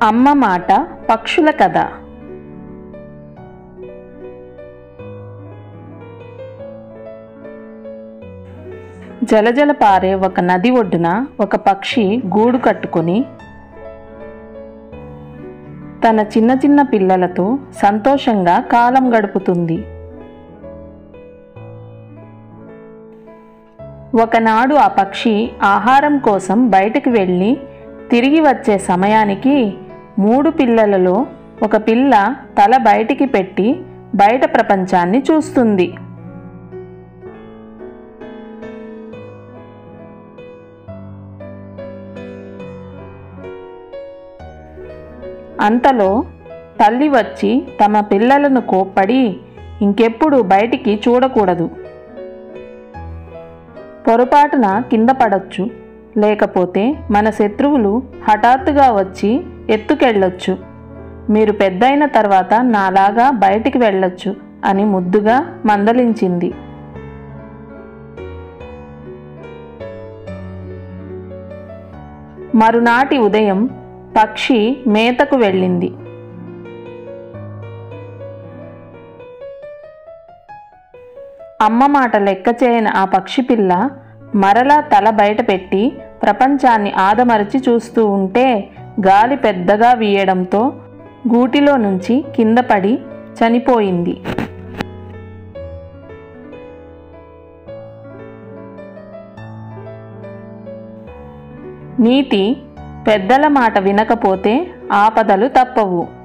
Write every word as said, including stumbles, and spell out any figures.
అమ్మ మాట పక్షుల కథ. జలజల పారే ఒక నది ఒడ్డున ఒక పక్షి గూడు కట్టుకొని తన చిన్న చిన్న పిల్లలతో సంతోషంగా కాలం గడుపుతుంది. ఒకనాడు ఆ పక్షి ఆహారం కోసం బయటికి వెళ్ళి తిరిగి వచ్చే సమయానికి మూడు పిల్లలలో ఒక పిల్ల తల బయటికి పెట్టి బయట ప్రపంచాన్ని చూస్తుంది. అంతలో తల్లి వచ్చి తమ పిల్లలను కోప్పడి ఇంకెప్పుడు బయటికి చూడకూడదు, పొరపాటున కింద పడొచ్చు, లేకపోతే మన శత్రువులు హఠాత్తుగా వచ్చి ఎత్తుకెళ్ళొచ్చు, మీరు పెద్దయిన తర్వాత నాలాగా బయటికి వెళ్ళొచ్చు అని ముద్దుగా మందలించింది. మరునాటి ఉదయం పక్షి మేతకు వెళ్ళింది. అమ్మ మాట లెక్క చేయని ఆ పక్షి పిల్ల మరలా తల బయట పెట్టి ప్రపంచాన్ని ఆదమరచి చూస్తూ ఉంటే గాలి పెద్దగా వీయడంతో గూటిలో నుంచి కింద పడి చనిపోయింది. నీతి: పెద్దల మాట వినకపోతే ఆపదలు తప్పవు.